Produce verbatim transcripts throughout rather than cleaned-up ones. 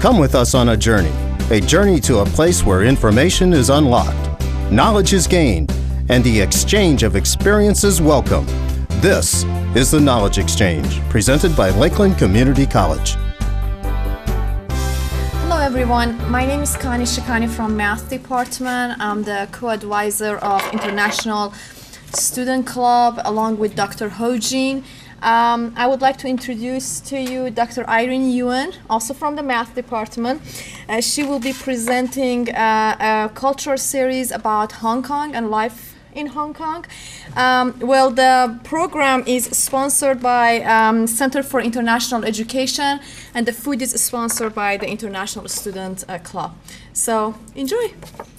Come with us on a journey, a journey to a place where information is unlocked, knowledge is gained, and the exchange of experiences welcome. This is the Knowledge Exchange, presented by Lakeland Community College. Hello everyone, my name is Kani Shikani from Math Department. I'm the co-advisor of International Student Club along with Doctor Hojin. Um, I would like to introduce to you Doctor Irene Yuen, also from the Math Department. Uh, she will be presenting uh, a cultural series about Hong Kong and life in Hong Kong. Um, well, the program is sponsored by um, Center for International Education, and the food is sponsored by the International Student uh, Club. So, enjoy.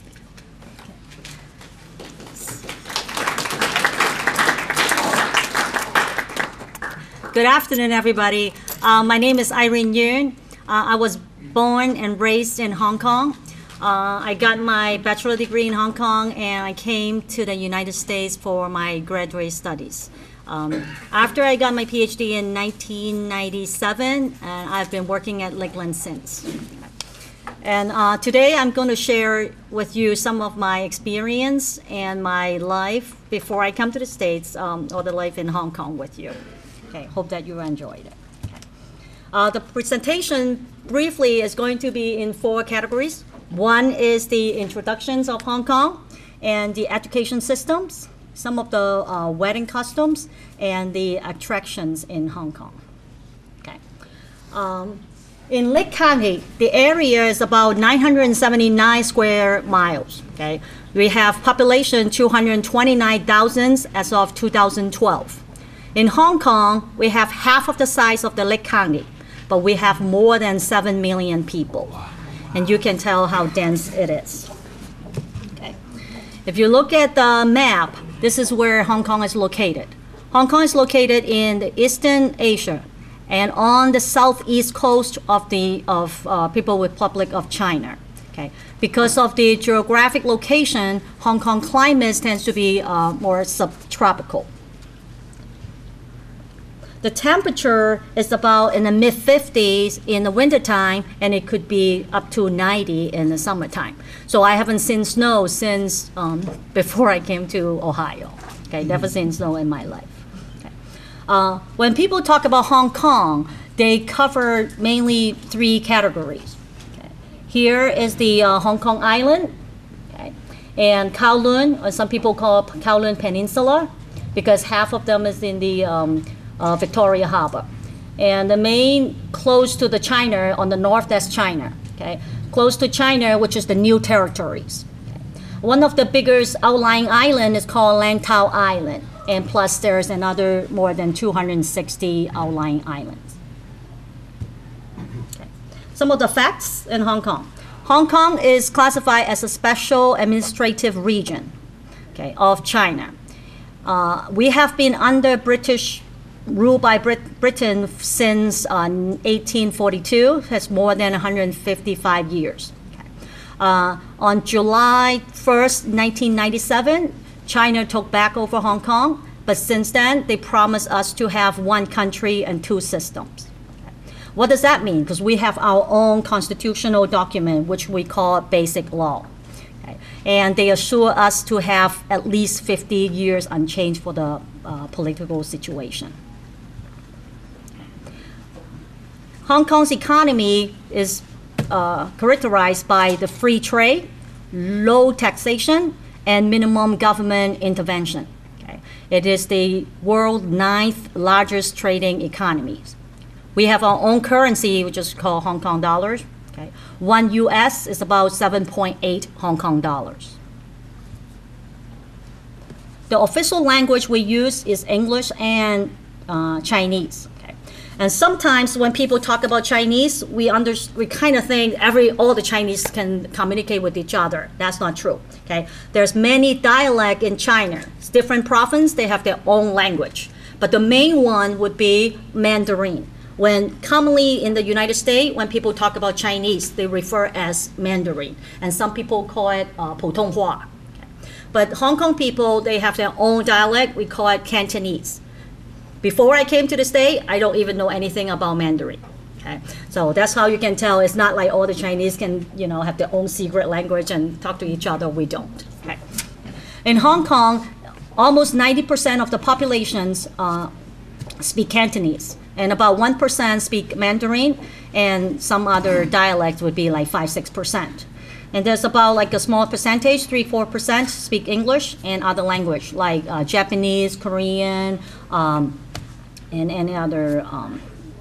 Good afternoon, everybody. Uh, my name is Irene Yuen. Uh, I was born and raised in Hong Kong. Uh, I got my bachelor degree in Hong Kong, and I came to the United States for my graduate studies. Um, after I got my PhD in nineteen ninety-seven, and I've been working at Lakeland since. And uh, today I'm going to share with you some of my experience and my life before I come to the States, um, or the life in Hong Kong with you. Okay, hope that you enjoyed it. Okay. Uh, the presentation briefly is going to be in four categories. One is the introductions of Hong Kong and the education systems, some of the uh, wedding customs, and the attractions in Hong Kong. Okay. Um, in Lake County, the area is about nine hundred seventy-nine square miles. Okay. We have population two hundred twenty-nine thousand as of two thousand twelve. In Hong Kong, we have half of the size of the Lake County, but we have more than seven million people. And you can tell how dense it is. Okay. If you look at the map, this is where Hong Kong is located. Hong Kong is located in the Eastern Asia and on the southeast coast of the of uh, People's Republic of China. Okay. Because of the geographic location, Hong Kong climate tends to be uh, more subtropical. The temperature is about in the mid fifties in the wintertime, and it could be up to ninety in the summertime. So I haven't seen snow since um, before I came to Ohio. Okay, never seen snow in my life. Okay. Uh, when people talk about Hong Kong, they cover mainly three categories. Okay. Here is the uh, Hong Kong Island, okay, and Kowloon, or some people call it Kowloon Peninsula, because half of them is in the um, Uh, Victoria Harbor. And the main close to the China, on the north, that's China. Okay? Close to China, which is the new territories. Okay? One of the biggest outlying island is called Lantau Island. And plus there's another more than two hundred sixty outlying islands. Okay. Some of the facts in Hong Kong. Hong Kong is classified as a special administrative region, okay, of China. Uh, we have been under British ruled by Brit Britain since uh, eighteen forty-two, has more than one hundred fifty-five years. Okay. Uh, on July first, nineteen ninety-seven, China took back over Hong Kong, but since then, they promised us to have one country and two systems. Okay. What does that mean? Because we have our own constitutional document, which we call Basic Law. Okay. And they assure us to have at least fifty years unchanged for the uh, political situation. Hong Kong's economy is uh, characterized by the free trade, low taxation, and minimum government intervention. Okay. It is the world's ninth largest trading economy. We have our own currency, which is called Hong Kong dollars. Okay. One U S is about seven point eight Hong Kong dollars. The official language we use is English and uh, Chinese. And sometimes when people talk about Chinese, we under, we kind of think every all the Chinese can communicate with each other. That's not true. Okay, there's many dialects in China. It's different province, they have their own language. But the main one would be Mandarin. When commonly in the United States, when people talk about Chinese, they refer as Mandarin, and some people call it uh, 普通话. Okay. But Hong Kong people, they have their own dialect. We call it Cantonese. Before I came to the state, I don't even know anything about Mandarin. Okay, so that's how you can tell it's not like all the Chinese can, you know, have their own secret language and talk to each other. We don't. Okay. In Hong Kong, almost ninety percent of the populations uh, speak Cantonese, and about one percent speak Mandarin, and some other dialects would be like five, six percent. And there's about like a small percentage, three, four percent speak English and other language like uh, Japanese, Korean, um, and any other um,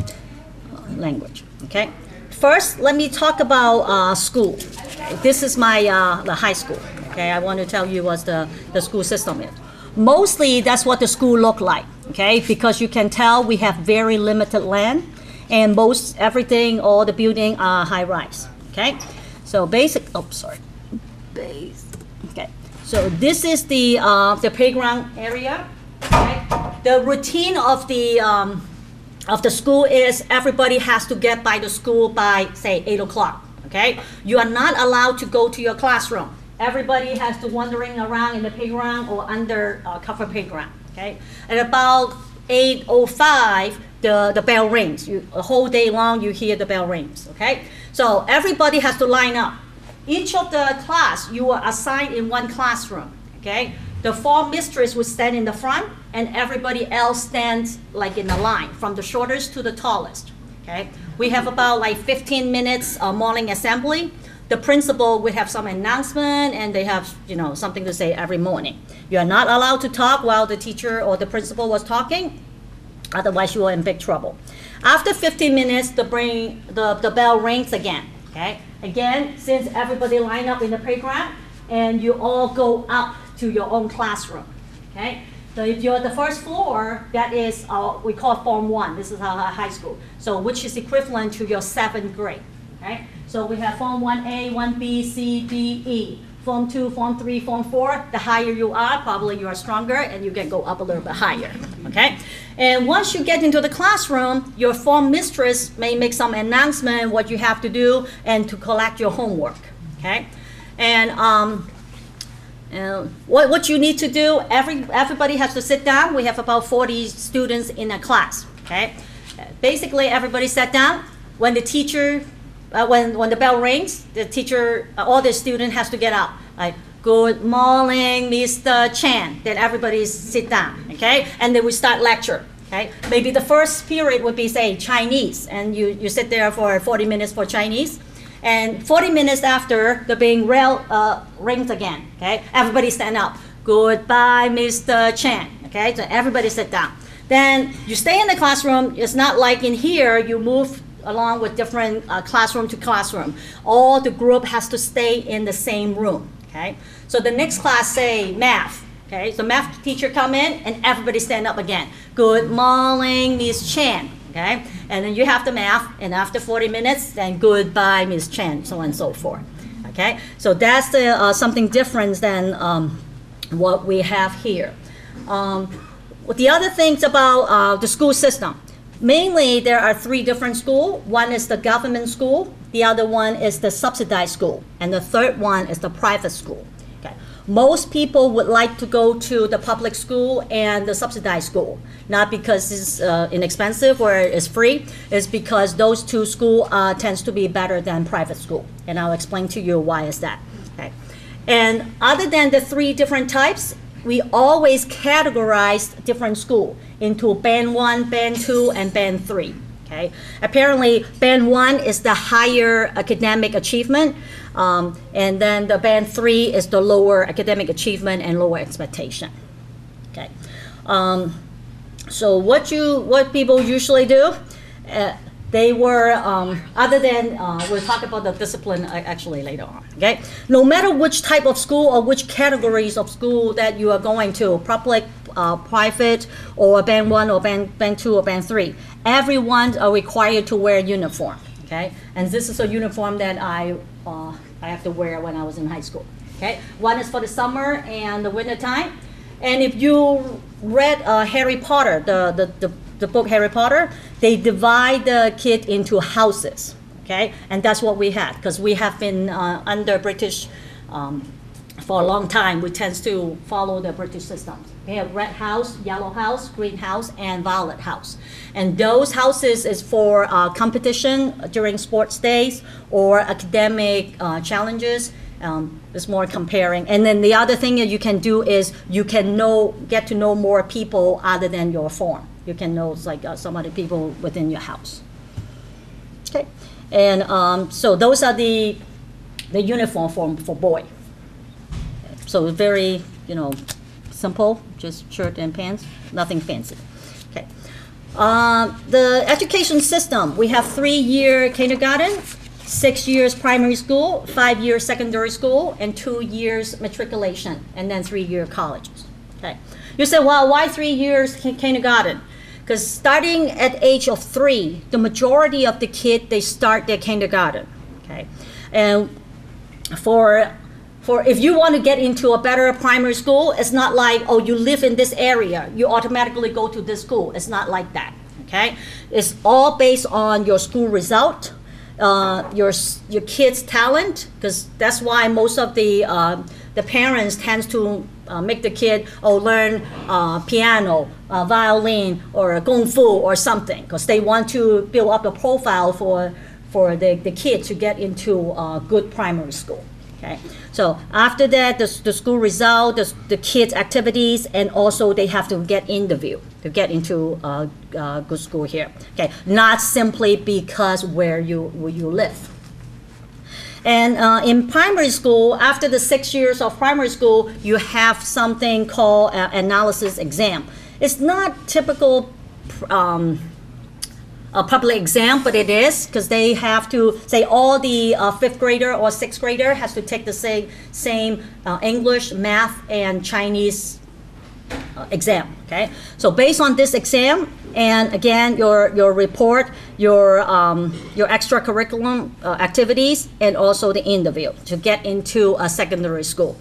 language. Okay. First, let me talk about uh, school. Okay. This is my uh, the high school. Okay, I want to tell you what the the school system is. Mostly, that's what the school look like. Okay, because you can tell we have very limited land, and most everything, all the building are high rise. Okay. So basic, oh, sorry, base, okay. So this is the uh, the playground area. Okay. The routine of the um, of the school is everybody has to get by the school by say eight o'clock. Okay. You are not allowed to go to your classroom. Everybody has to wandering around in the playground or under uh, cover playground. Okay. At about eight oh five, the the bell rings. You the whole day long you hear the bell rings. Okay. So everybody has to line up. Each of the class, you are assigned in one classroom, okay? The form mistress would stand in the front, and everybody else stands like in a line, from the shortest to the tallest, okay? We have about like fifteen minutes uh, morning assembly. The principal would have some announcement, and they have, you know, something to say every morning. You are not allowed to talk while the teacher or the principal was talking, otherwise you are in big trouble. After fifteen minutes, the, brain, the, the bell rings again, okay? Again, since everybody line up in the playground, and you all go up to your own classroom, okay? So if you're at the first floor, that is, uh, we call Form one, this is our high school, so which is equivalent to your seventh grade, okay? So we have Form one A, one B, C, D, E. Form two, Form three, Form four, the higher you are, probably you are stronger, and you can go up a little bit higher, okay? And once you get into the classroom, your form mistress may make some announcement what you have to do and to collect your homework, okay? And um, uh, what, what you need to do, every, everybody has to sit down. We have about forty students in a class, okay? Basically, everybody sat down. When the teacher Uh, when, when the bell rings, the teacher, uh, all the student has to get up. Like, good morning, Mister Chan. Then everybody sit down, okay? And then we start lecture, okay? Maybe the first period would be, say, Chinese, and you, you sit there for forty minutes for Chinese. And forty minutes after, the bell rail, uh, rings again, okay? Everybody stand up. Goodbye, Mister Chan, okay? So everybody sit down. Then you stay in the classroom. It's not like in here, you move along with different uh, classroom to classroom. All the group has to stay in the same room, okay? So the next class, say math, okay? So math teacher come in and everybody stand up again. Good morning, Miss Chan, okay? And then you have the math, and after forty minutes, then goodbye, Miss Chan, so on and so forth, okay? So that's the, uh, something different than um, what we have here. Um, the other things about uh, the school system, mainly, there are three different schools. One is the government school, the other one is the subsidized school, and the third one is the private school. Okay. Most people would like to go to the public school and the subsidized school, not because it's uh, inexpensive or it's free, it's because those two schools uh, tends to be better than private school, and I'll explain to you why is that. Okay. And other than the three different types, we always categorize different schools into band one, band two, and band three. Okay. Apparently, band one is the higher academic achievement, um, and then the band three is the lower academic achievement and lower expectation. Okay. Um, so what you what people usually do? Uh, They were, um, other than, uh, we'll talk about the discipline actually later on, okay? No matter which type of school or which categories of school that you are going to, public, uh, private, or band one, or band, band two, or band three, everyone are required to wear a uniform, okay? And this is a uniform that I, uh, I have to wear when I was in high school, okay? One is for the summer and the winter time. And if you read uh, Harry Potter, the, the, the the book Harry Potter, they divide the kid into houses, okay? And that's what we had, because we have been uh, under British um, for a long time, we tend to follow the British system. We have red house, yellow house, green house, and violet house. And those houses is for uh, competition during sports days or academic uh, challenges. Um, it's more comparing. And then the other thing that you can do is you can know, get to know more people other than your form. You can know like uh, some other people within your house. Okay, and um, so those are the the uniform for for boy. So very, you know, simple, just shirt and pants, nothing fancy. Okay. Uh, the education system, we have three-year kindergarten, six years primary school, five years secondary school, and two years matriculation, and then three-year colleges. Okay. You say, well, why three years kindergarten? Because starting at age of three, the majority of the kids, they start their kindergarten. Okay. And for For if you want to get into a better primary school, it's not like, oh, you live in this area, you automatically go to this school. It's not like that, okay? It's all based on your school result, uh, your your kid's talent, because that's why most of the uh, the parents tends to uh, make the kid oh learn uh, piano, uh, violin, or kung fu or something, because they want to build up a profile for for the, the kid to get into a good primary school. Okay. So after that, the, the school result, the, the kids' activities, and also they have to get interview to get into a uh, uh, good school here. Okay, not simply because where you where you live. And uh, in primary school, after the six years of primary school, you have something called uh, analysis exam. It's not typical. Um, A public exam, but it is because they have to say all the uh, fifth grader or sixth grader has to take the same same uh, English, math, and Chinese uh, exam. Okay, so based on this exam, and again your your report, your um, your extracurriculum uh, activities, and also the interview to get into a secondary school.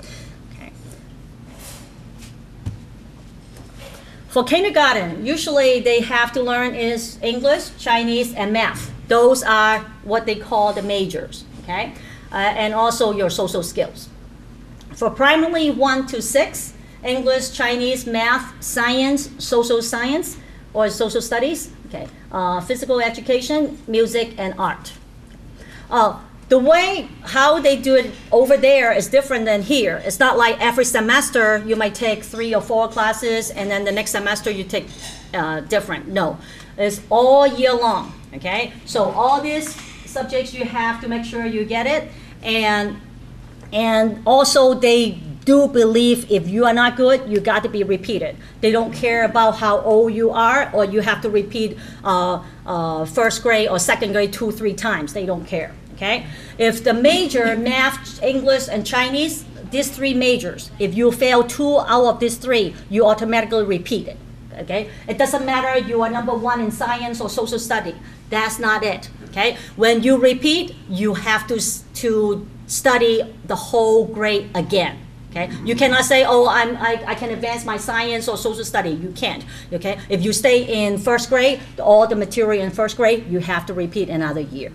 For kindergarten, usually they have to learn is English, Chinese, and math. Those are what they call the majors, okay? Uh, and also your social skills. For primary one to six, English, Chinese, math, science, social science, or social studies, okay? Uh, physical education, music, and art. Uh, The way how they do it over there is different than here. It's not like every semester you might take three or four classes and then the next semester you take uh, different. No, it's all year long, okay? So all these subjects you have to make sure you get it. And, and also they do believe if you are not good, you got to be repeated. They don't care about how old you are or you have to repeat uh, uh, first grade or second grade two, three times. They don't care. Okay? If the major, math, English, and Chinese, these three majors, if you fail two out of these three, you automatically repeat it. Okay? It doesn't matter you are number one in science or social study. That's not it. Okay? When you repeat, you have to, to study the whole grade again. Okay? You cannot say, oh, I'm, I, I can advance my science or social study. You can't. Okay? If you stay in first grade, all the material in first grade, you have to repeat another year.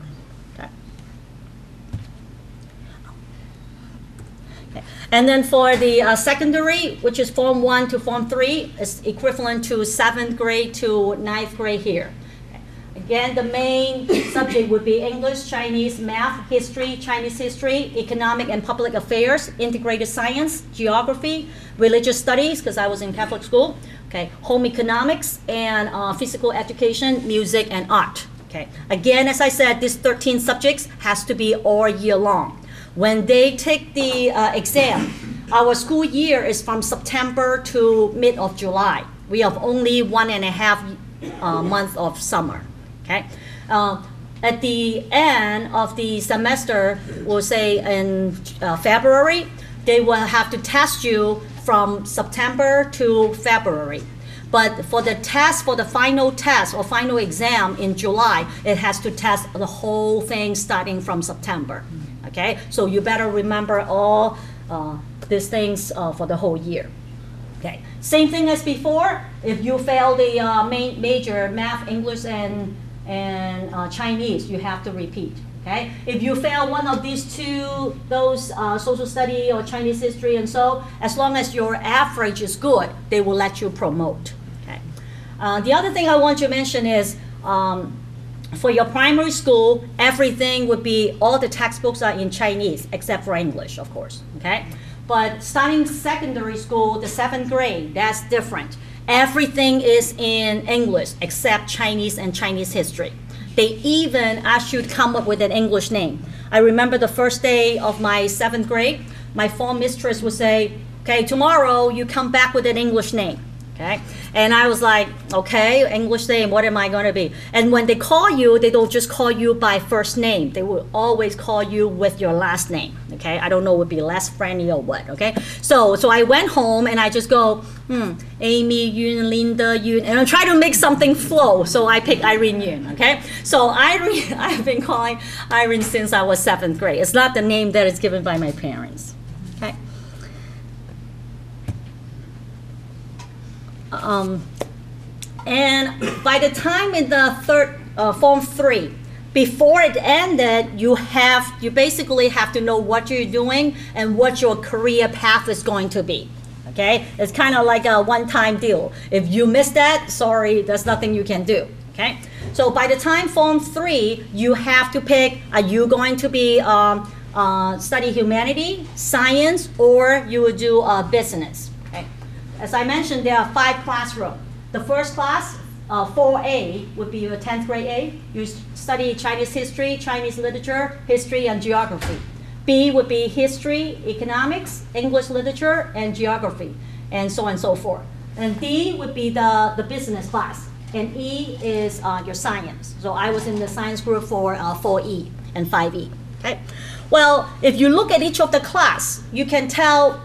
And then for the uh, secondary, which is Form one to Form three, is equivalent to seventh grade to ninth grade here. Again, the main subject would be English, Chinese, math, history, Chinese history, economic and public affairs, integrated science, geography, religious studies, because I was in Catholic school, okay, home economics, and uh, physical education, music, and art. Okay. Again, as I said, these thirteen subjects has to be all year long. When they take the uh, exam, our school year is from September to mid of July. We have only one and a half uh, month of summer. Okay, uh, at the end of the semester, we'll say in uh, February, they will have to test you from September to February. But for the test, for the final test or final exam in July, it has to test the whole thing starting from September. Okay, so you better remember all uh, these things uh, for the whole year. Okay, same thing as before. If you fail the uh, main major math, English, and and uh, Chinese, you have to repeat. Okay? If you fail one of these two, those uh, social study or Chinese history and so, as long as your average is good, they will let you promote. Okay? Uh, the other thing I want to mention is, um, for your primary school, everything would be, all the textbooks are in Chinese, except for English, of course. Okay? But starting secondary school, the seventh grade, that's different. Everything is in English, except Chinese and Chinese history. They even asked you to come up with an English name. I remember the first day of my seventh grade, my form mistress would say, okay, tomorrow you come back with an English name. Okay? And I was like, okay, English name, what am I going to be? And when they call you, they don't just call you by first name. They will always call you with your last name. Okay? I don't know, would be less friendly or what. Okay? So, so I went home and I just go, hmm, Amy, Yuen, Linda, Yuen, and I try to make something flow. So I picked Irene Yuen. Okay? So Irene, I've been calling Irene since I was seventh grade. It's not the name that is given by my parents. Okay? Um, and by the time in the third uh, form three, before it ended, you have you basically have to know what you're doing and what your career path is going to be. Okay, it's kind of like a one-time deal. If you miss that, sorry, there's nothing you can do. Okay, so by the time form three, you have to pick: are you going to be um, uh, study humanity, science, or you will do uh, business? As I mentioned, there are five classrooms. The first class, uh, four A, would be your tenth grade A. You study Chinese history, Chinese literature, history, and geography. B would be history, economics, English literature, and geography, and so on and so forth. And D would be the, the business class. And E is uh, your science. So I was in the science group for uh, four E and five E. Okay? Well, if you look at each of the class, you can tell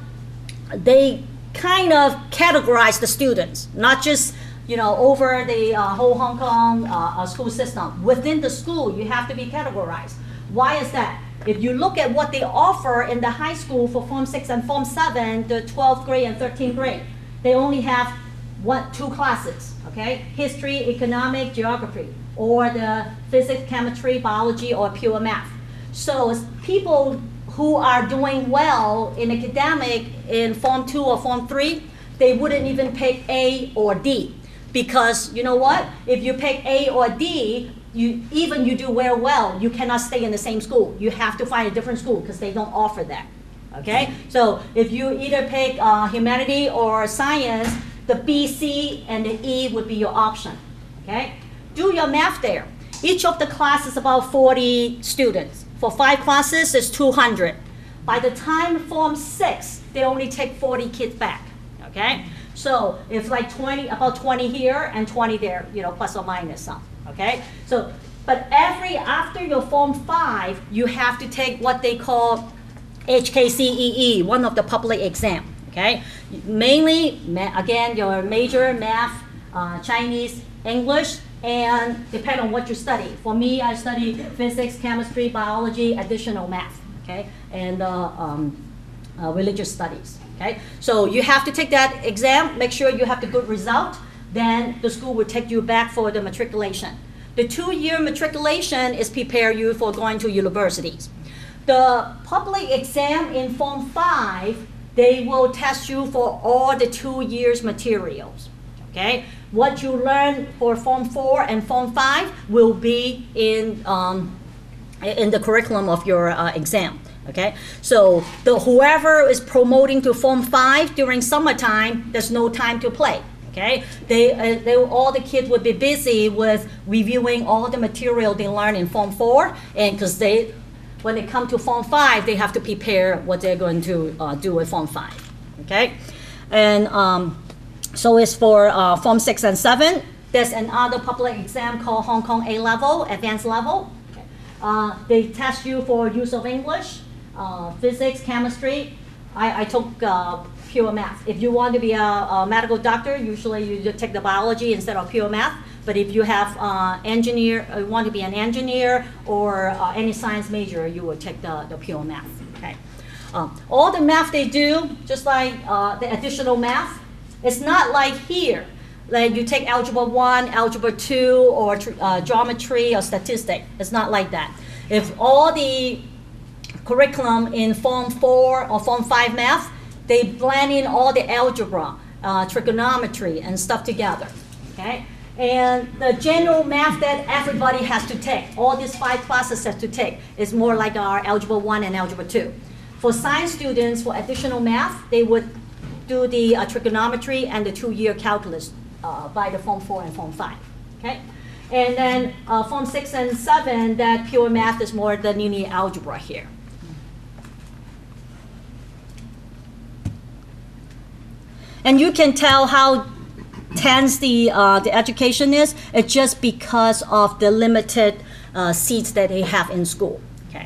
they kind of categorize the students, not just you know over the uh, whole Hong Kong uh, school system. Within the school, you have to be categorized. Why is that? If you look at what they offer in the high school for Form six and Form seven, the twelfth grade and thirteenth grade, they only have one, two classes, okay? History, economic, geography, or the physics, chemistry, biology, or pure math. So people who are doing well in academic in Form two or Form three, they wouldn't even pick A or D. Because you know what? If you pick A or D, you, even you do very well, you cannot stay in the same school. You have to find a different school because they don't offer that. Okay? So if you either pick uh, humanity or science, the B, C, and the E would be your option. Okay? Do your math there. Each of the class is about forty students. For five classes, it's two hundred. By the time Form six, they only take forty kids back, okay? So it's like twenty, about twenty here and twenty there, you know, plus or minus some, okay? So, but every, after your Form five, you have to take what they call H K C E E, one of the public exam, okay? Mainly, again, your major, math, uh, Chinese, English, and depend on what you study. For me, I study physics, chemistry, biology, additional math, okay, and uh, um, uh, religious studies, okay. So you have to take that exam, make sure you have the good result, then the school will take you back for the matriculation. The two-year matriculation is prepare you for going to universities. The public exam in Form five, they will test you for all the two years materials, okay. What you learn for Form four and Form five will be in, um, in the curriculum of your uh, exam, okay? So the, whoever is promoting to Form five during summertime, there's no time to play, okay? They, uh, they, all the kids would be busy with reviewing all the material they learn in Form four, and because they, when they come to Form five, they have to prepare what they're going to uh, do with Form five, okay? And um, so it's for uh, Form six and seven. There's another public exam called Hong Kong A-Level, Advanced Level. Okay. Uh, they test you for use of English, uh, physics, chemistry. I, I took uh, pure math. If you want to be a, a medical doctor, usually you just take the biology instead of pure math. But if you have uh, engineer, uh, want to be an engineer or uh, any science major, you will take the, the pure math. Okay. Um, all the math they do, just like uh, the additional math, it's not like here. like you take algebra one, algebra two, or uh, geometry or statistic. It's not like that. If all the curriculum in Form four or Form five math, they blend in all the algebra, uh, trigonometry, and stuff together, okay? And the general math that everybody has to take, all these five classes have to take, is more like our algebra one and algebra two. For science students, for additional math, they would do the uh, trigonometry and the two-year calculus uh, by the Form four and Form five, okay? And then uh, Form six and seven, that pure math is more the linear algebra here. And you can tell how tense the, uh, the education is. It's just because of the limited uh, seats that they have in school. Okay.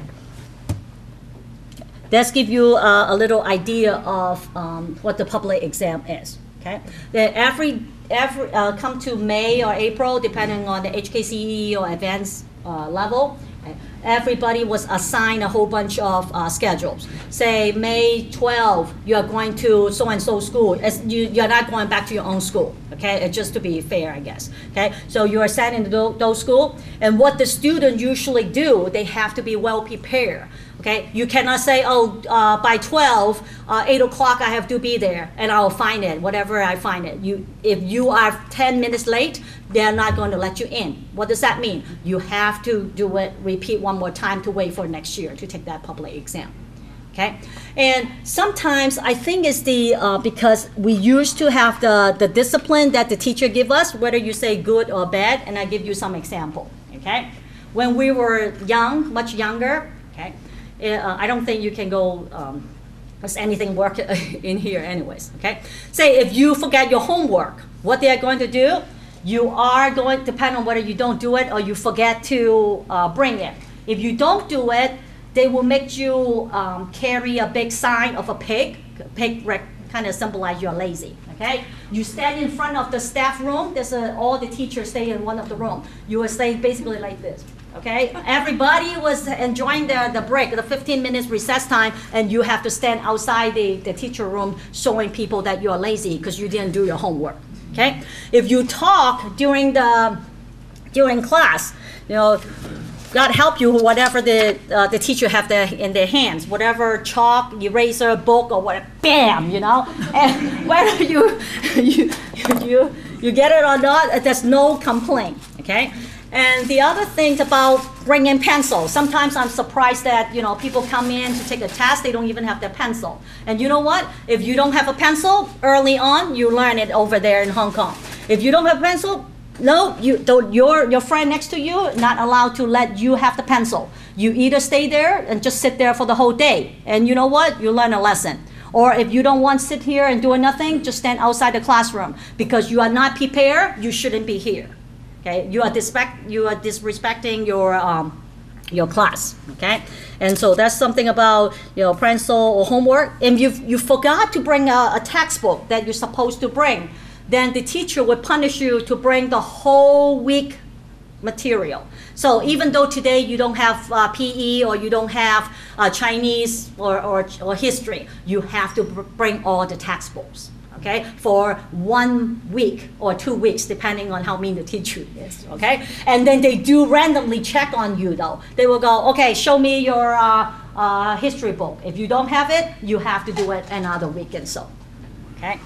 Let's give you uh, a little idea of um, what the public exam is. Okay. That every every uh, come to May or April, depending on the H K C E or advanced uh, level. Everybody was assigned a whole bunch of uh, schedules. Say May twelfth, you are going to so-and-so school. As you, you're not going back to your own school, okay? It's just to be fair, I guess, okay? So you are sent into those, those schools, and what the students usually do, they have to be well prepared, okay? You cannot say, oh, uh, by twelve, uh, eight o'clock, I have to be there, and I'll find it, whatever I find it. You, if you are ten minutes late, they're not going to let you in. What does that mean? You have to do it, repeat one more time to wait for next year to take that public exam, okay? And sometimes I think it's the, uh, because we used to have the, the discipline that the teacher give us, whether you say good or bad, and I give you some example, okay? When we were young, much younger, okay, uh, I don't think you can go, um, does anything work in here anyways, okay? Say if you forget your homework, what they are going to do, you are going, depend on whether you don't do it or you forget to uh, bring it. If you don't do it, they will make you um, carry a big sign of a pig. Pig kind of symbolize you're lazy, okay? You stand in front of the staff room. There's a, all the teachers stay in one of the room. You will stay basically like this, okay? Everybody was enjoying the, the break, the fifteen minutes recess time, and you have to stand outside the, the teacher room showing people that you're lazy because you didn't do your homework. Okay, if you talk during the during class, you know, God help you, whatever the uh, the teacher have the, in their hands, whatever chalk, eraser, book, or whatever, bam, you know, and whether you you you you get it or not, there's no complaint. Okay, and the other thing about bringing pencil. Sometimes I'm surprised that, you know, people come in to take a test, they don't even have their pencil. And you know what? If you don't have a pencil, early on, you learn it over there in Hong Kong. If you don't have a pencil, no, you don't, your, your friend next to you not allowed to let you have the pencil. You either stay there and just sit there for the whole day. And you know what? You learn a lesson. Or if you don't want to sit here and do nothing, just stand outside the classroom. Because you are not prepared, you shouldn't be here. Okay, you are disrespect, you are disrespecting your um, your class. Okay, and so that's something about, you know, pencil or homework. And you you forgot to bring a, a textbook that you're supposed to bring, then the teacher would punish you to bring the whole week material. So even though today you don't have uh, P E or you don't have uh, Chinese or, or or history, you have to br bring all the textbooks. Okay, for one week or two weeks, depending on how mean the teacher is, okay? And then they do randomly check on you, though. They will go, okay, show me your uh, uh, history book. If you don't have it, you have to do it another week and so, okay?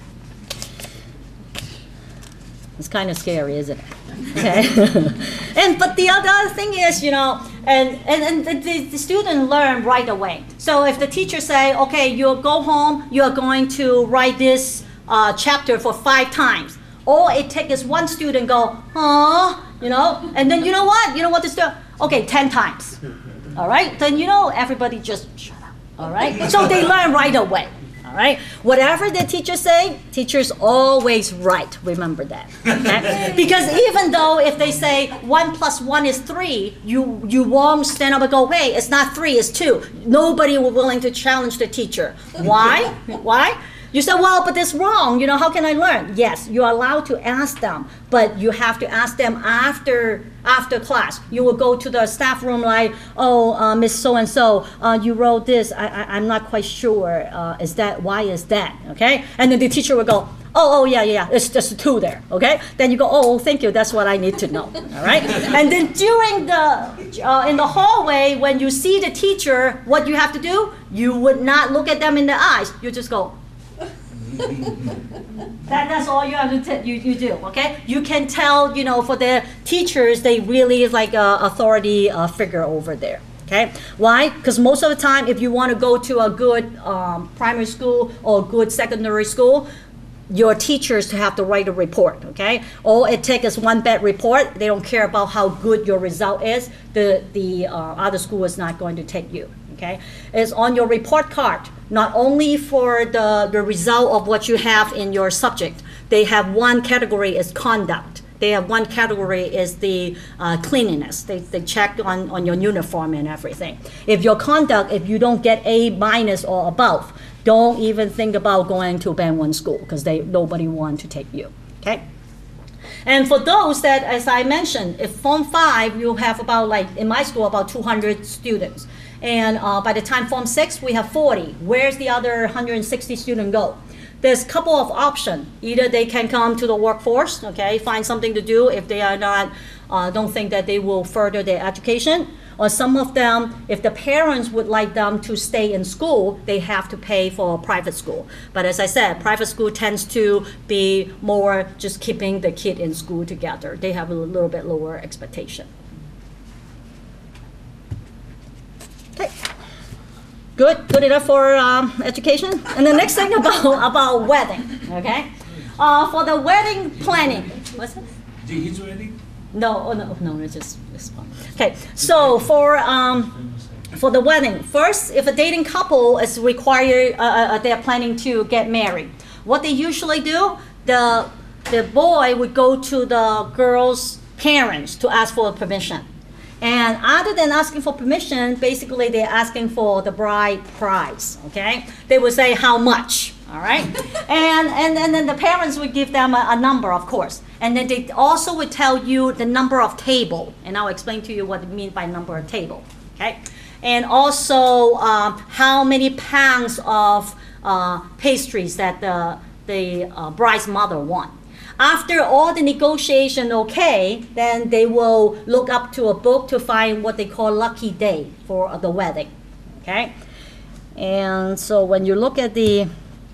It's kind of scary, isn't it? Okay. And but the other thing is, you know, and and, and the, the student learn right away. So if the teacher say, okay, you'll go home, you're going to write this uh, chapter for five times. All it takes is one student go, huh, you know, and then you know what? You know what this do? Okay, ten times. All right, then you know everybody just shut up. All right, so they learn right away. All right, whatever the teacher say, teacher's always right. Remember that, okay? Because even though if they say one plus one is three, you you won't stand up and go, hey, it's not three, it's two. Nobody will willing to challenge the teacher. Why? Why? You say, well, but it's wrong. You know, how can I learn? Yes, you're allowed to ask them, but you have to ask them after after class. You will go to the staff room like, oh, uh, Miss So-and-so, uh, you wrote this. I, I, I'm not quite sure. Uh, is that, why is that? Okay? And then the teacher will go, Oh, oh, yeah, yeah, it's just two there, okay? Then you go, oh, thank you, that's what I need to know, all right? And then during the, uh, in the hallway, when you see the teacher, what you have to do? You would not look at them in the eyes. You just go. that, that's all you have to t you, you do, okay? You can tell, you know, for the teachers, they really is like a authority uh, figure over there. Okay, why? Because most of the time, if you want to go to a good um, primary school or good secondary school, your teachers have to write a report, okay? All it takes is one bad report. They don't care about how good your result is. The, the uh, other school is not going to take you, okay? It's on your report card, not only for the, the result of what you have in your subject. They have one category is conduct. They have one category is the uh, cleanliness. They, they check on, on your uniform and everything. If your conduct, if you don't get A minus or above, don't even think about going to band one school because they nobody want to take you, okay? And for those that, as I mentioned, if Form five, you have about, like in my school, about two hundred students. And uh, by the time Form six, we have forty. Where's the other one hundred sixty students go? There's a couple of options. Either they can come to the workforce, okay, find something to do if they are not, uh, don't think that they will further their education. Or some of them, if the parents would like them to stay in school, they have to pay for a private school. But as I said, private school tends to be more just keeping the kid in school together. They have a little bit lower expectation. Okay. Good, good enough for um, education. And the next thing about about wedding, okay? Uh, for the wedding planning, what's it? His wedding? No, oh no, no, it's just this one. Okay, so for um, for the wedding, first, if a dating couple is required, uh, uh, they're planning to get married. What they usually do, the the boy would go to the girl's parents to ask for permission. And other than asking for permission, basically they're asking for the bride price, okay? They would say how much, all right? and, and, and then the parents would give them a, a number, of course. And then they also would tell you the number of table. And I'll explain to you what it means by number of table, okay? And also um, how many pounds of uh, pastries that the, the uh, bride's mother want. After all the negotiation okay, then they will look up to a book to find what they call lucky day for the wedding, okay? And so when you look at the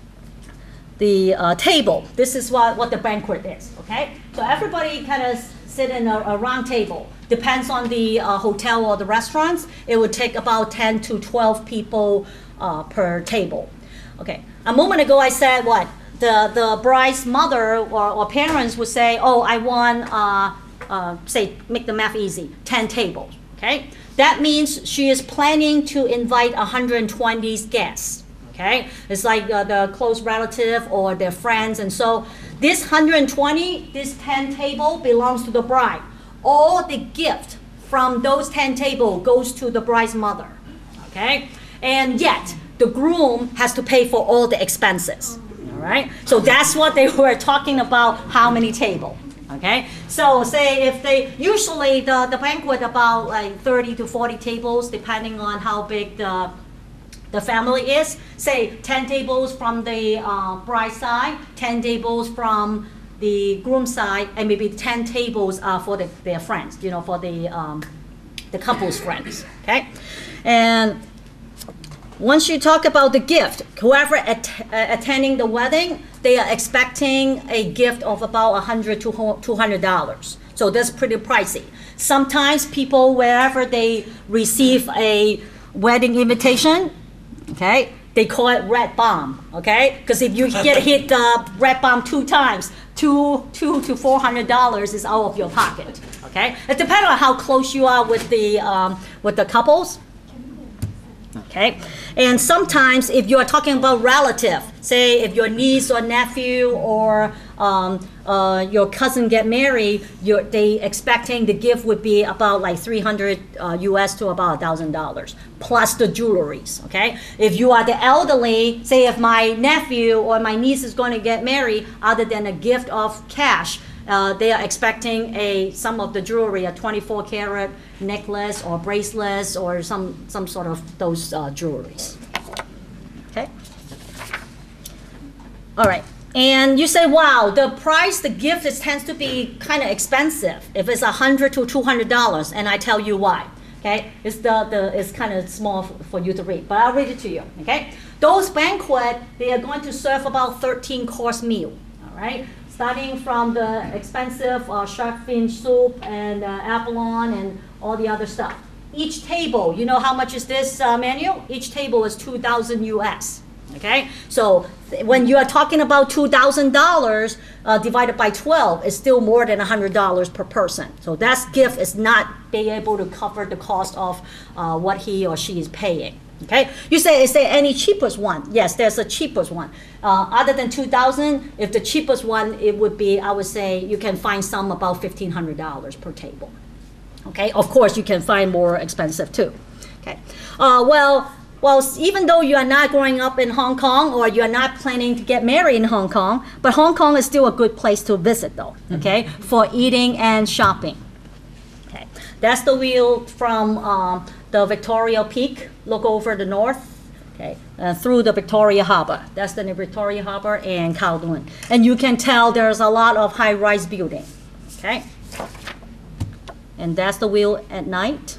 the uh, table, this is what, what the banquet is, okay? So everybody kind of sit in a, a round table. Depends on the uh, hotel or the restaurants. It would take about ten to twelve people uh, per table. Okay, a moment ago I said what? The, the bride's mother or, or parents would say, oh, I want, uh, uh, say, make the math easy, ten tables, okay? That means she is planning to invite one hundred twenty guests, okay? It's like uh, the close relative or their friends, and so this one hundred twenty, this ten table belongs to the bride. All the gift from those ten tables goes to the bride's mother, okay? And yet, the groom has to pay for all the expenses. Right? So that's what they were talking about, how many tables, okay? So say if they, usually the, the banquet about like thirty to forty tables, depending on how big the, the family is. Say ten tables from the uh, bride side, ten tables from the groom side, and maybe ten tables uh, for the, their friends, you know, for the, um, the couple's friends, okay? And once you talk about the gift, whoever at, uh, attending the wedding, they are expecting a gift of about one hundred to two hundred dollars. So that's pretty pricey. Sometimes people, wherever they receive a wedding invitation, okay, they call it red bomb, okay? Because if you get hit the uh, red bomb two times, two, two to four hundred dollars is out of your pocket, okay? It depends on how close you are with the um, with the couples. Okay, and sometimes if you are talking about relative, say if your niece or nephew or um, uh, your cousin get married, you're, they expecting the gift would be about like three hundred uh, U S to about one thousand dollars plus the jewelries, okay? If you are the elderly, say if my nephew or my niece is going to get married, other than a gift of cash, Uh, they are expecting a some of the jewelry, a twenty-four karat necklace or bracelets or some some sort of those uh, jewelries. Okay. All right. And you say, wow, the price, the gift is, tends to be kind of expensive if it's one hundred to two hundred dollars, and I tell you why. Okay, it's the, the it's kind of small for you to read, but I'll read it to you. Okay, those banquet, they are going to serve about thirteen course meal. All right, starting from the expensive uh, shark fin soup and uh, abalone and all the other stuff. Each table, you know how much is this uh, menu? Each table is two thousand U S. Okay, so when you are talking about two thousand dollars uh, divided by twelve, it's still more than one hundred dollars per person. So that gift is not being able to cover the cost of uh, what he or she is paying. Okay, you say, is there any cheapest one? Yes, there's a cheapest one. Uh, other than two thousand, if the cheapest one, it would be, I would say, you can find some about fifteen hundred dollars per table. Okay, of course, you can find more expensive too. Okay, uh, well, Well, even though you are not growing up in Hong Kong or you are not planning to get married in Hong Kong, but Hong Kong is still a good place to visit though, okay, mm-hmm. for eating and shopping. Okay, that's the view from um, the Victoria Peak. Look over the north, okay, uh, through the Victoria Harbor. That's the Victoria Harbor and Kowloon. And you can tell there's a lot of high-rise building, okay? And that's the view at night.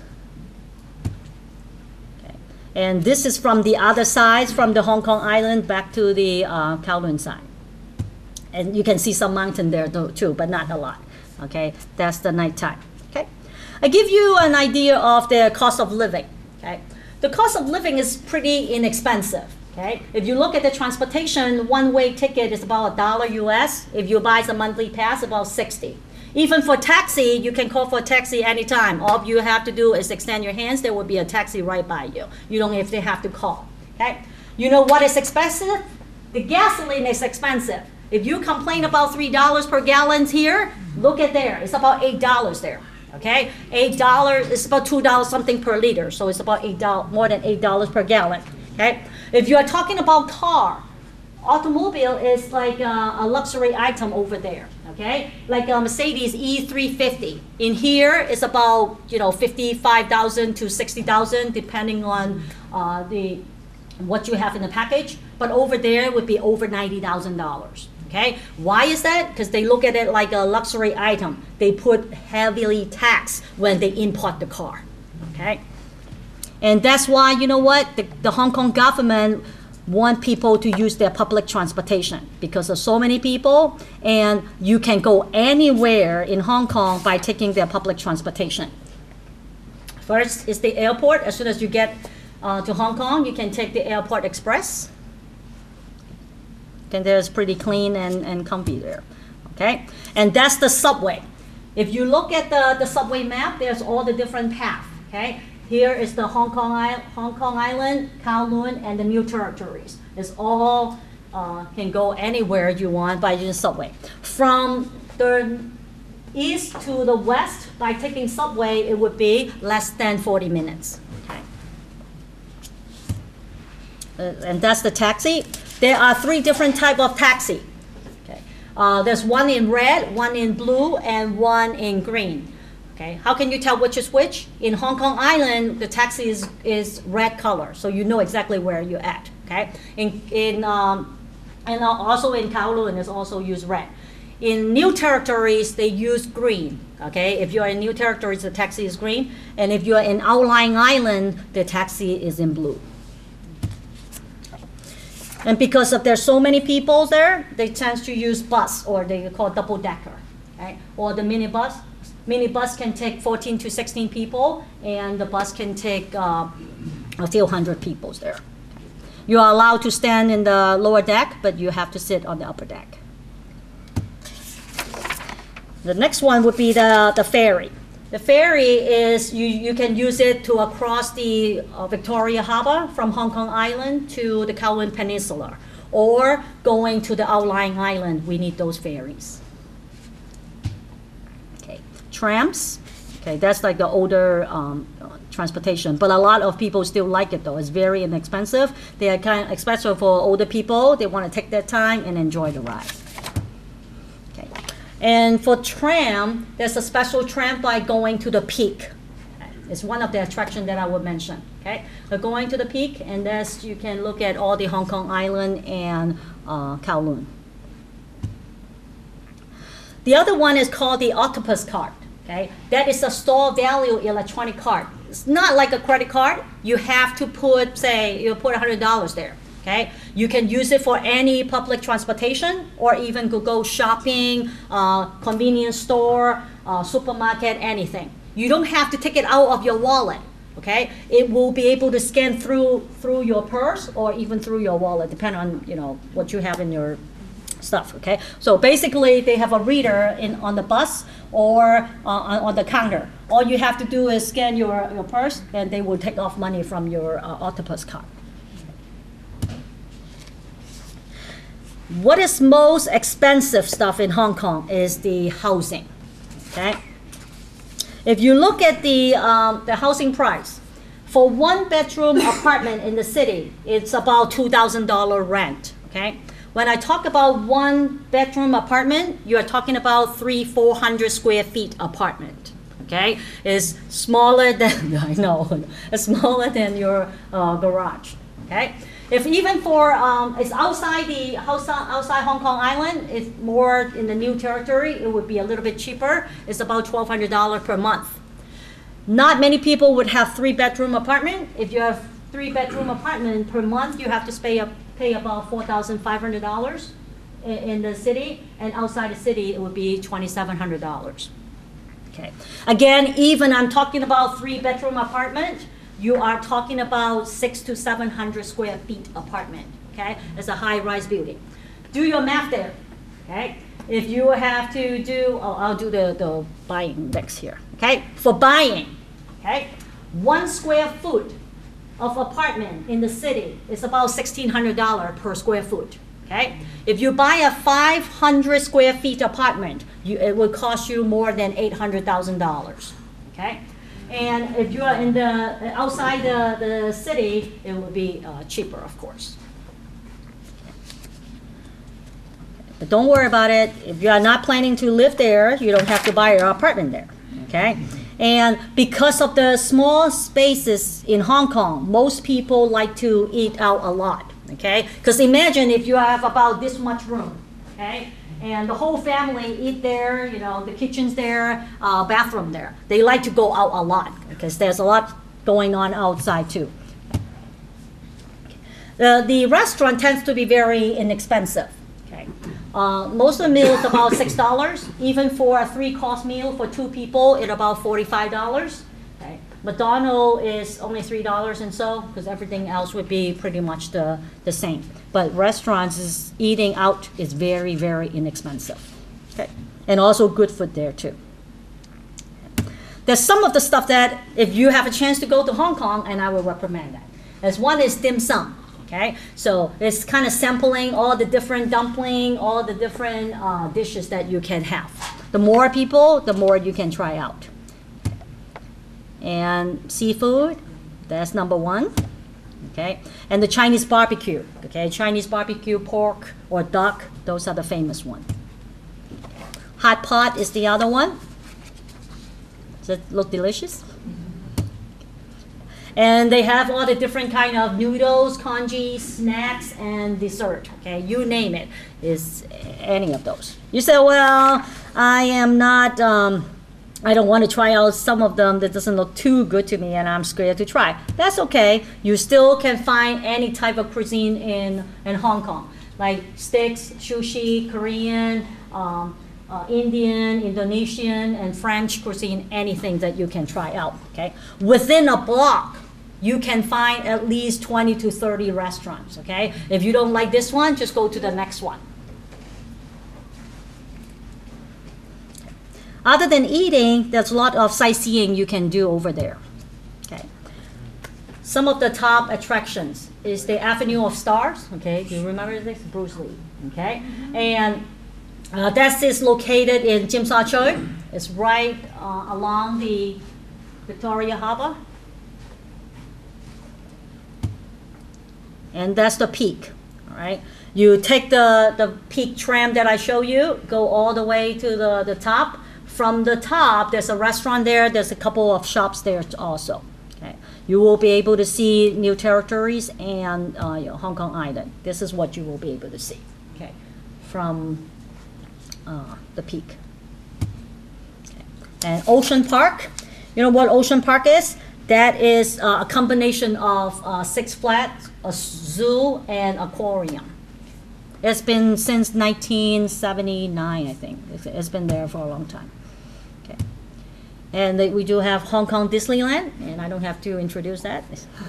And this is from the other side, from the Hong Kong Island back to the uh, Kowloon side. And you can see some mountain there too, but not a lot. Okay, that's the nighttime. Okay, I give you an idea of the cost of living. Okay, the cost of living is pretty inexpensive. Okay, if you look at the transportation, one-way ticket is about a dollar U S. If you buy the monthly pass, about sixty. Even for taxi, you can call for a taxi anytime. All you have to do is extend your hands. There will be a taxi right by you. You don't have to have to call. Okay? You know what is expensive? The gasoline is expensive. If you complain about three dollars per gallon here, look at there. It's about eight dollars there. Okay? eight dollars is about two dollars something per liter. So it's about eight dollars, more than eight dollars per gallon. Okay? If you are talking about car, automobile is like a, a luxury item over there. Okay, like a Mercedes E three fifty. In here, it's about, you know, fifty-five thousand to sixty thousand, depending on uh, the what you have in the package. But over there, it would be over ninety thousand dollars. Okay, why is that? Because they look at it like a luxury item. They put heavily tax when they import the car. Okay, and that's why, you know what, the, the Hong Kong government want people to use their public transportation because of so many people, and you can go anywhere in Hong Kong by taking their public transportation. First is the airport. As soon as you get uh, to Hong Kong, you can take the Airport Express. And there's pretty clean and, and comfy there. Okay, and that's the subway. If you look at the, the subway map, there's all the different paths. Okay. Here is the Hong Kong, Hong Kong Island, Kowloon, and the New Territories. It's all uh, can go anywhere you want by using subway. From the east to the west, by taking subway, it would be less than forty minutes. Okay. Uh, and that's the taxi. There are three different types of taxi. Okay. Uh, there's one in red, one in blue, and one in green. Okay, how can you tell which is which? In Hong Kong Island, the taxi is, is red color, so you know exactly where you're at. Okay, in in um, and also in Kowloon is also use red. In New Territories, they use green. Okay, if you are in New Territories, the taxi is green, and if you are in outlying island, the taxi is in blue. And because of there's so many people there, they tend to use bus, or they call double decker, okay, or the minibus. Minibus can take fourteen to sixteen people, and the bus can take uh, a few hundred people there. You are allowed to stand in the lower deck, but you have to sit on the upper deck. The next one would be the, the ferry. The ferry is, you, you can use it to across the uh, Victoria Harbor from Hong Kong Island to the Kowloon Peninsula, or going to the outlying island. We need those ferries. Trams, okay, that's like the older um, transportation, but a lot of people still like it though. It's very inexpensive. They are kind of expensive for older people. They want to take their time and enjoy the ride. Okay, and for tram, there's a special tram by going to the peak. Okay. It's one of the attractions that I would mention. Okay, so going to the peak, and thus you can look at all the Hong Kong Island and uh, Kowloon. The other one is called the octopus card. Okay, that is a store value electronic card. It's not like a credit card. You have to put, say, you put one hundred dollars there. Okay, you can use it for any public transportation or even go, go shopping, uh, convenience store, uh, supermarket, anything. You don't have to take it out of your wallet. Okay, it will be able to scan through through your purse or even through your wallet, depending on you know what you have in your stuff. Okay, so basically they have a reader in on the bus or uh, on, on the counter. All you have to do is scan your, your purse, and they will take off money from your uh, octopus card. What is most expensive stuff in Hong Kong is the housing. Okay, if you look at the um, the housing price for one bedroom apartment in the city, it's about two thousand dollar rent. Okay. When I talk about one bedroom apartment, you are talking about three, four hundred square feet apartment. Okay, it's smaller than I know, it's smaller than your uh, garage. Okay, if even for um, it's outside the outside outside Hong Kong Island, it's more in the new territory. It would be a little bit cheaper. It's about twelve hundred dollars per month. Not many people would have three bedroom apartment. If you have three bedroom apartment per month, you have to pay up. pay about four thousand five hundred dollars in, in the city, and outside the city it would be twenty-seven hundred dollars. Okay. Again, even I'm talking about three bedroom apartment, you are talking about six to seven hundred square feet apartment. Okay, it's a high-rise building. Do your math there. Okay, if you have to do, oh, I'll do the the buying next here. Okay, for buying, okay, one square foot of apartment in the city is about sixteen hundred dollars per square foot. Okay, if you buy a five hundred square feet apartment, you, it will cost you more than eight hundred thousand dollars. Okay, and if you are in the outside the, the city, it will be uh, cheaper, of course. But don't worry about it. If you are not planning to live there, you don't have to buy your apartment there. Okay. And because of the small spaces in Hong Kong, most people like to eat out a lot, okay? Because imagine if you have about this much room, okay? And the whole family eat there, you know, the kitchen's there, uh, bathroom there. They like to go out a lot because there's a lot going on outside too. The, the restaurant tends to be very inexpensive, okay? Uh, most of the meals about six dollars. Even for a three-course meal for two people, it's about forty-five dollars. Okay. McDonald's is only three dollars and so, because everything else would be pretty much the, the same. But restaurants, is eating out is very, very inexpensive. Okay. And also good food there too. There's some of the stuff that if you have a chance to go to Hong Kong, and I will recommend that. As one is dim sum. Okay, so it's kind of sampling all the different dumpling, all the different uh, dishes that you can have. The more people, the more you can try out. And seafood, that's number one. Okay, and the Chinese barbecue. Okay, Chinese barbecue, pork or duck, those are the famous ones. Hot pot is the other one. Does it look delicious? And they have all the different kind of noodles, congee, snacks, and dessert. Okay, you name it, is any of those. You say, well, I am not, um, I don't want to try out some of them that doesn't look too good to me and I'm scared to try. That's okay. You still can find any type of cuisine in, in Hong Kong, like steaks, sushi, Korean, um, Uh, Indian, Indonesian, and French cuisine, anything that you can try out, okay? Within a block, you can find at least twenty to thirty restaurants, okay? If you don't like this one, just go to the next one. Other than eating, there's a lot of sightseeing you can do over there, okay? Some of the top attractions is the Avenue of Stars, okay? Do you remember this? Bruce Lee, okay? And Uh, that is located in Tsim Sha Tsui. It's right uh, along the Victoria Harbour. And that's the peak, all right? You take the, the peak tram that I show you, go all the way to the, the top. From the top, there's a restaurant there. There's a couple of shops there also, okay? You will be able to see new territories and uh, you know, Hong Kong Island. This is what you will be able to see, okay? From Uh, the peak. And Ocean Park, you know what Ocean Park is? That is uh, a combination of uh, Six Flags, a zoo, and aquarium. It's been since nineteen seventy-nine, I think. It's, it's been there for a long time. Okay. And they, we do have Hong Kong Disneyland, and I don't have to introduce that.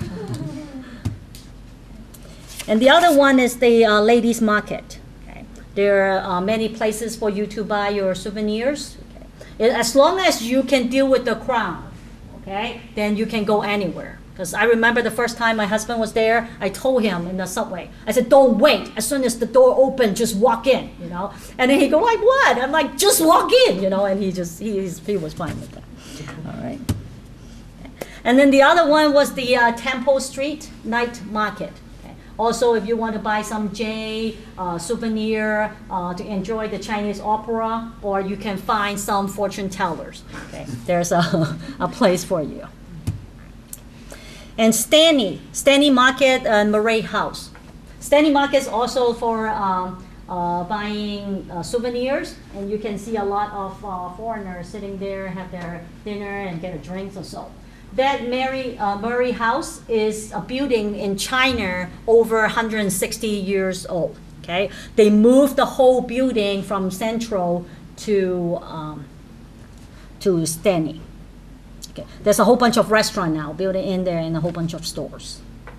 And the other one is the uh, ladies' market. Okay. There are uh, many places for you to buy your souvenirs. Okay. As long as you can deal with the crowd, okay, then you can go anywhere. Because I remember the first time my husband was there, I told him in the subway, I said, don't wait. As soon as the door opened, just walk in, you know. And then he go, like, what? I'm like, just walk in, you know. And he just, he, he's, he was fine with that. All right. And then the other one was the uh, Temple Street Night Market. Okay. Also, if you want to buy some J uh, souvenir uh, to enjoy the Chinese opera, or you can find some fortune tellers. Okay. There's a, a place for you. And Stanley, Stanley Market and Murray House. Stanley Market is also for um, uh, buying uh, souvenirs, and you can see a lot of uh, foreigners sitting there, have their dinner and get a drink or so. That Mary, uh, Murray House is a building in China over one hundred sixty years old. Okay, they moved the whole building from Central to um, to Stanley. Okay. There's a whole bunch of restaurants now built in there and a whole bunch of stores.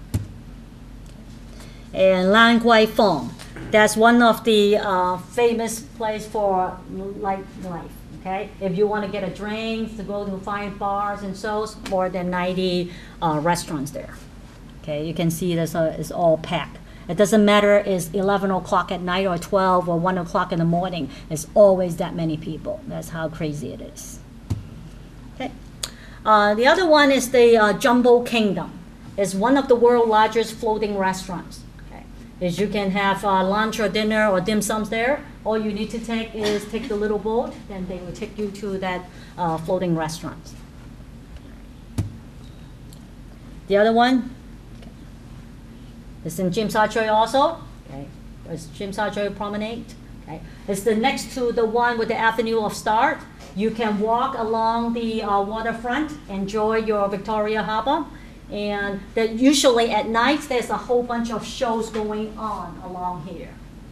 Okay. And Lan Kwai Fong, that's one of the uh, famous place for nightlife. Okay, if you want to get a drink, to go to fine bars and so, more than ninety uh, restaurants there. Okay, you can see this uh, is all packed. It doesn't matter it's eleven o'clock at night or twelve or one o'clock in the morning. It's always that many people. That's how crazy it is. Okay. Uh, the other one is the uh, Jumbo Kingdom. It's one of the world's largest floating restaurants. Okay. Is you can have uh, lunch or dinner or dim sums there. All you need to take is take the little boat, then they will take you to that uh, floating restaurant. The other one okay. is in Tsim Sha Tsui also. Okay. It's Tsim Sha Tsui Promenade. Okay. It's the next to the one with the Avenue of Stars. You can walk along the uh, waterfront, enjoy your Victoria Harbour, and that usually at night there's a whole bunch of shows going on along here.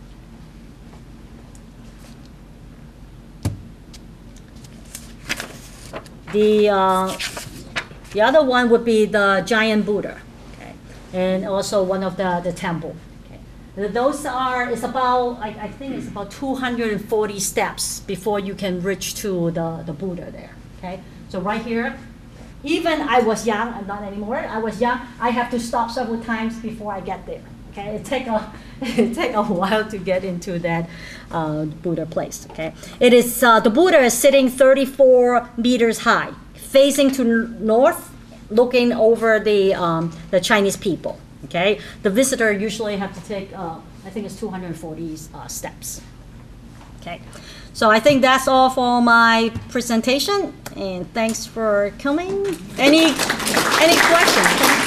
The uh, the other one would be the giant Buddha, okay, and also one of the the temple. Those are, it's about, I, I think it's about two hundred forty steps before you can reach to the, the Buddha there, okay? So right here, even I was young, I'm not anymore, I was young, I have to stop several times before I get there, okay? It take a, it take a while to get into that uh, Buddha place, okay? It is, uh, the Buddha is sitting thirty-four meters high, facing to north, looking over the, um, the Chinese people. Okay, the visitor usually have to take, uh, I think it's two hundred forty uh, steps. Okay, so I think that's all for my presentation, and thanks for coming. Any any questions?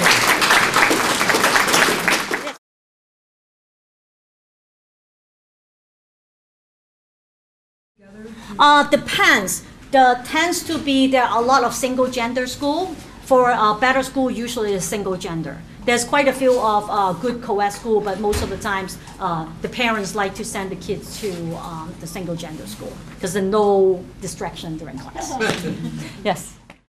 Uh, depends. The tends to be there are a lot of single gender school. For uh, better school, usually it's single gender. There's quite a few of uh, good co-ed school, but most of the times uh, the parents like to send the kids to um, the single gender school because there's no distraction during class. Yes.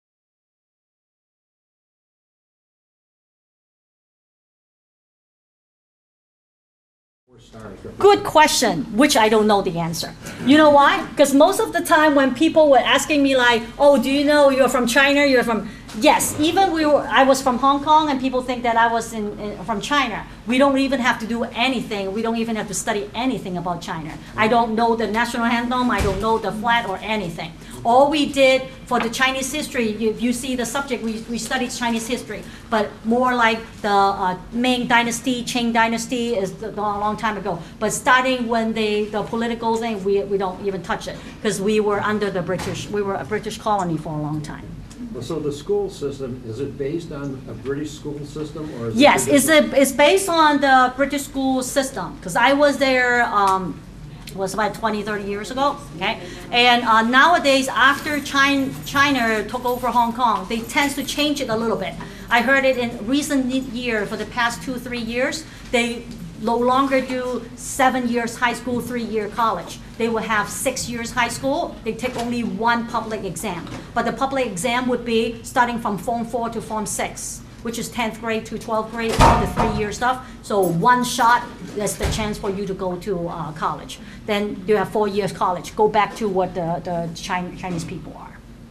Good question, which I don't know the answer. You know why? Because most of the time when people were asking me like, oh, do you know you're from China, you're from, yes, even we were, I was from Hong Kong and people think that I was in, in, from China. We don't even have to do anything. We don't even have to study anything about China. I don't know the national anthem. I don't know the flag or anything. All we did for the Chinese history, if you see the subject, we, we studied Chinese history, but more like the uh, Ming Dynasty, Qing Dynasty is the, the long time ago. But starting when they, the political thing, we, we don't even touch it because we were under the British, we were a British colony for a long time. So the school system, is it based on a British school system? Or is yes, it it's, a, it's based on the British school system because I was there um, was about twenty, thirty years ago, okay? And uh, nowadays, after China, China took over Hong Kong, they tend to change it a little bit. I heard it in recent years, for the past two, three years, they no longer do seven years high school, three year college. They will have six years high school. They take only one public exam. But the public exam would be starting from Form four to Form six, which is tenth grade to twelfth grade, all the three year stuff. So one shot, that's the chance for you to go to uh, college. Then you have four years college. Go back to what the, the Chinese people are.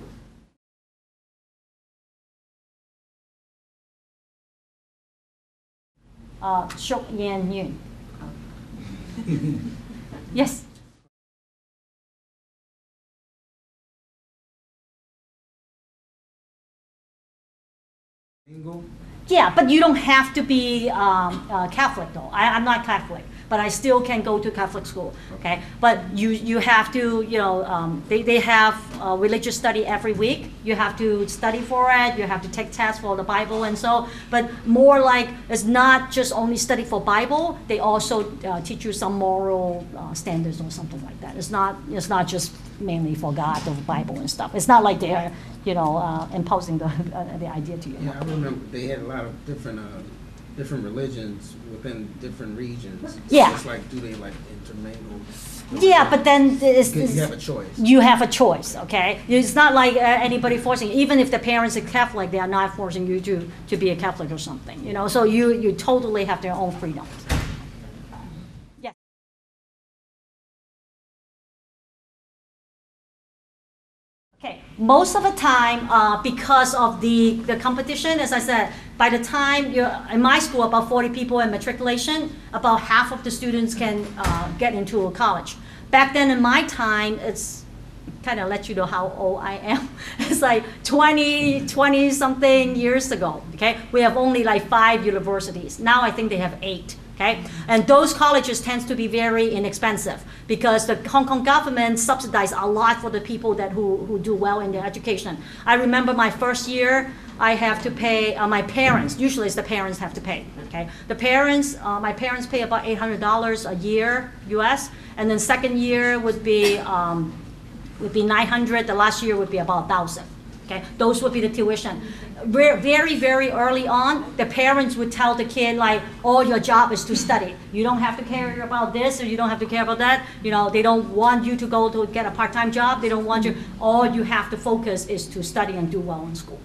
Uh, Shok Yan Yuen. Yes. Yeah, but you don't have to be um, uh, Catholic though. I, I'm not Catholic, but I still can go to Catholic school. Okay, but you you have to, you know, um, they they have uh, religious study every week. You have to study for it. You have to take tests for the Bible and so. But more like it's not just only study for Bible. They also uh, teach you some moral uh, standards or something like that. It's not it's not just mainly for God or the Bible and stuff. It's not like they're, you know, uh, imposing the uh, the idea to you. Yeah, I remember they had a lot of different uh, different religions within different regions. Yeah. It's like, do they like intermingle? Yeah, but then it's, You it's, have a choice. you have a choice, okay? It's not like uh, anybody forcing. Even if the parents are Catholic, they are not forcing you to to be a Catholic or something, you know. So you you totally have their own freedom. Yes. Okay, most of the time, uh, because of the, the competition, as I said, by the time you're in my school, about forty people in matriculation, about half of the students can uh, get into a college. Back then in my time, it's kind of let you know how old I am. It's like twenty, twenty something years ago, okay? We have only like five universities. Now I think they have eight. Okay? And those colleges tend to be very inexpensive because the Hong Kong government subsidizes a lot for the people that who, who do well in their education. I remember my first year, I have to pay, uh, my parents, usually it's the parents have to pay, okay? The parents, uh, my parents pay about eight hundred dollars a year, U S, and then second year would be, um, would be nine hundred, the last year would be about one thousand. Okay, those would be the tuition. Very, very early on, the parents would tell the kid like, "Oh, your job is to study. You don't have to care about this, or you don't have to care about that. You know, they don't want you to go to get a part-time job. They don't want you. All you have to focus is to study and do well in school."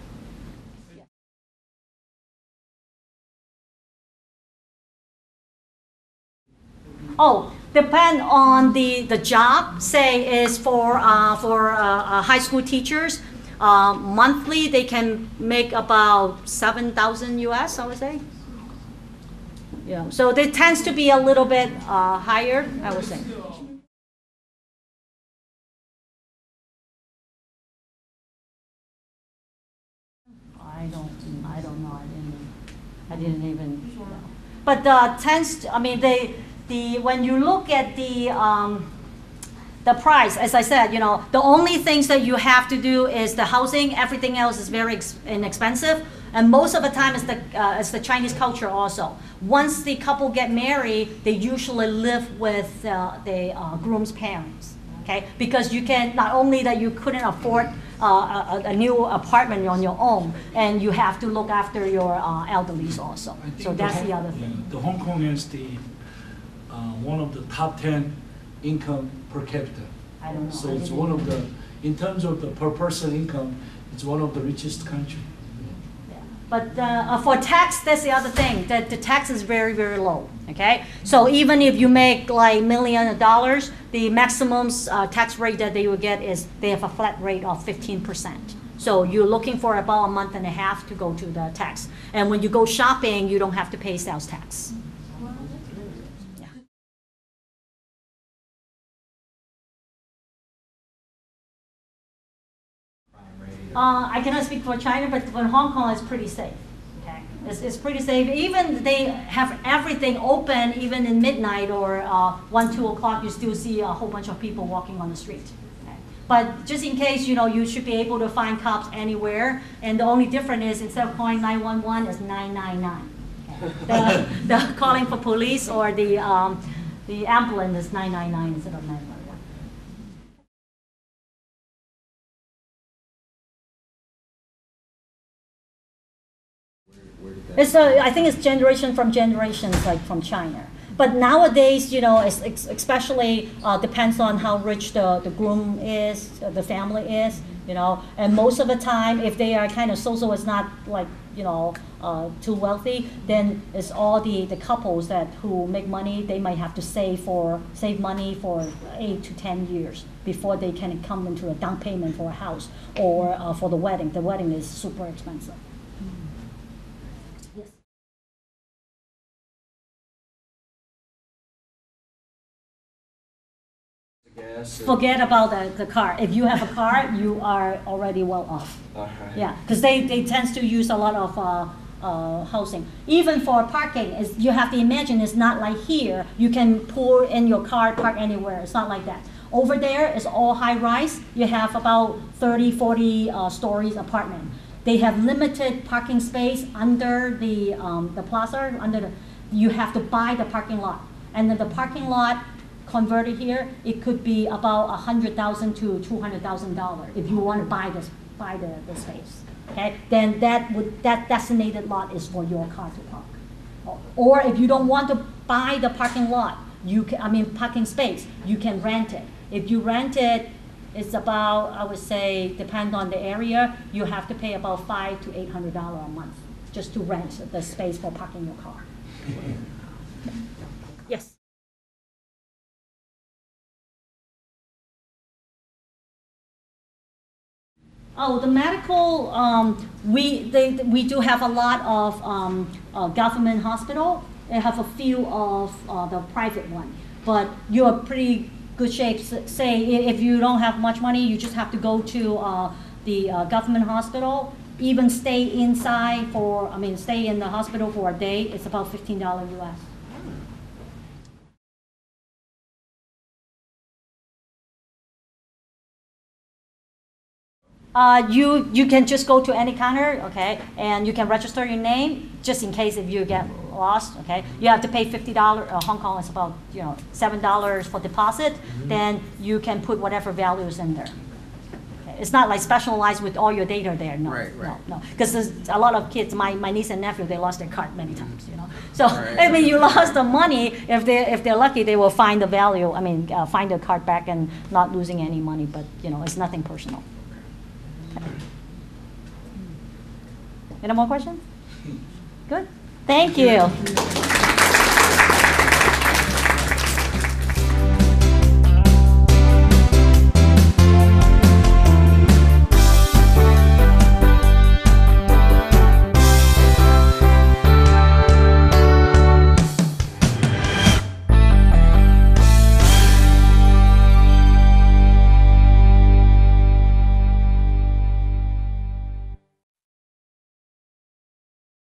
Oh, depend on the the job. Say is for uh, for uh, uh, high school teachers. Uh, monthly, they can make about seven thousand U S, I would say. Yeah, so it tends to be a little bit uh, higher, I would say. I don't, I don't know. I didn't, I didn't even. You know. But uh, tends. To, I mean, they, the when you look at the. Um, The price, as I said, you know, the only things that you have to do is the housing. Everything else is very ex inexpensive, and most of the time it's the uh, it's the Chinese culture also. Once the couple get married, they usually live with uh, the uh, groom's parents. Okay, because you can not only that you couldn't afford uh, a, a new apartment on your own, and you have to look after your uh, elderlies also. So that's the, the other thing. Yeah, the Hong Kong is the uh, one of the top ten income per capita. I don't know. So it's one of the, in terms of the per person income, it's one of the richest country. Yeah. But uh, for tax, that's the other thing. That the tax is very, very low. Okay, so even if you make like million of dollars, the maximum uh, tax rate that they will get is they have a flat rate of fifteen percent. So you're looking for about a month and a half to go to the tax. And when you go shopping, you don't have to pay sales tax. Uh, I cannot speak for China, but for Hong Kong, it's pretty safe. Okay, it's, it's pretty safe. Even they have everything open, even in midnight or uh, one, two o'clock, you still see a whole bunch of people walking on the street. Okay? But just in case, you know, you should be able to find cops anywhere. And the only difference is instead of calling nine one one, it's nine nine nine. Okay? The, the calling for police or the um, the ambulance is nine nine nine instead of nine one one. It's a, I think it's generation from generations, like from China. But nowadays, you know, it's, it's especially uh, depends on how rich the, the groom is, uh, the family is, you know. And most of the time, if they are kind of so-so, it's not like, you know, uh, too wealthy, then it's all the, the couples that who make money, they might have to save for save money for eight to ten years before they can come into a down payment for a house or uh, for the wedding. The wedding is super expensive. Yes. Gas. Forget about the, the car. If you have a car, you are already well off. Uh-huh. Yeah, because they, they tend to use a lot of uh, uh, housing. Even for parking, is you have to imagine it's not like here. You can pull in your car, park anywhere. It's not like that. Over there, it's all high-rise. You have about thirty, forty uh, stories apartment. They have limited parking space under the, um, the plaza. Under the, you have to buy the parking lot. And then the parking lot converted here, it could be about a hundred thousand to two hundred thousand dollars if you want to buy this, buy the, the space. Okay, then that would that designated lot is for your car to park. Or, or if you don't want to buy the parking lot, you can, I mean parking space, you can rent it. If you rent it, it's about, I would say, depend on the area, you have to pay about five to eight hundred dollars a month just to rent the space for parking your car. Yes. Oh, the medical, um, we, they, we do have a lot of um, uh, government hospital. They have a few of uh, the private one. But you're pretty good shape. Say if you don't have much money, you just have to go to uh, the uh, government hospital. Even stay inside for, I mean, stay in the hospital for a day. It's about fifteen dollars U S. Uh, you, you can just go to any counter, okay, and you can register your name just in case if you get lost, okay. You have to pay fifty dollars, uh, Hong Kong is about, you know, seven dollars for deposit, mm-hmm. Then you can put whatever values in there. Okay. It's not like specialized with all your data there, no, right, right. no, no. Because there's a lot of kids, my, my niece and nephew, they lost their card many times, you know. So, right. I mean, you lost the money, if they're, if they're lucky, they will find the value, I mean, uh, find the card back and not losing any money, but, you know, it's nothing personal. Any more questions? Good. Thank you.